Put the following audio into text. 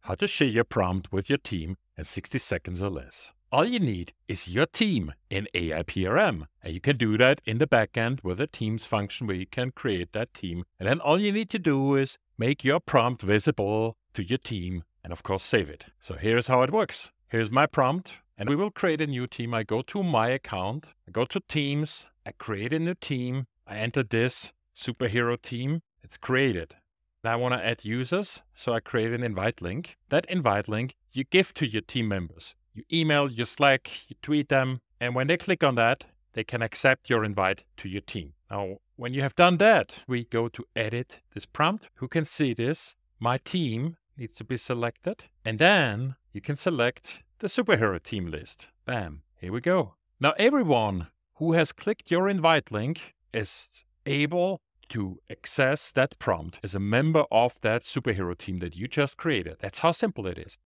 how to share your prompt with your team in 60 seconds or less. All you need is your team in AIPRM. And you can do that in the backend with a Teams function where you can create that team. And then all you need to do is make your prompt visible to your team and of course save it. So here's how it works. Here's my prompt and we will create a new team. I go to my account, I go to Teams, I create a new team. I enter this superhero team. It's created. Now I want to add users, so I create an invite link. That invite link you give to your team members. You email, you Slack, you tweet them, and when they click on that, they can accept your invite to your team. Now, when you have done that, we go to edit this prompt. Who can see this? My team needs to be selected. And then you can select the superhero team list. Bam, here we go. Now everyone who has clicked your invite link is able to access that prompt as a member of that superhero team that you just created. That's how simple it is.